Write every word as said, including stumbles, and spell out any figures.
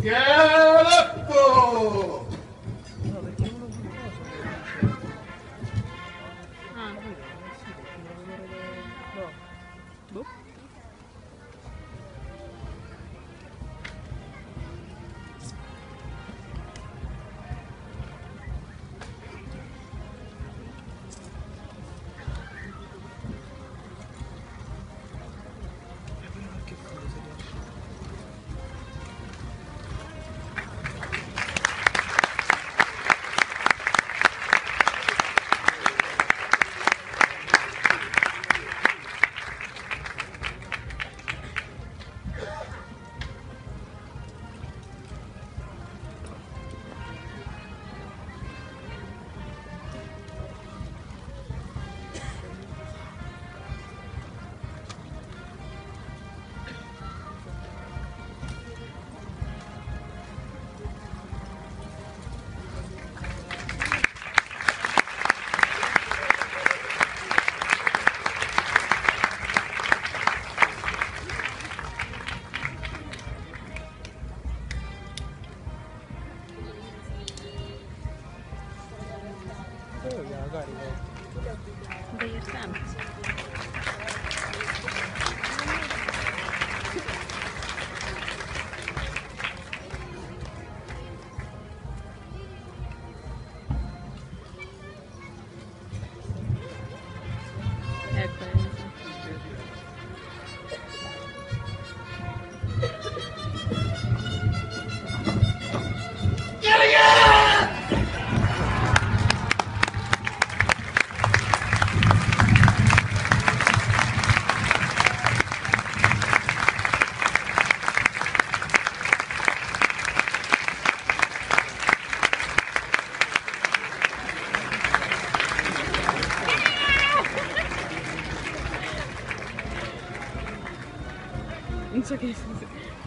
Schieletto! No, perché uno più cosa che Ah, sì, perché devo vedere... No. Boh. Che fare se riesci? Oh, la carico. divertente. Ecco. Non so che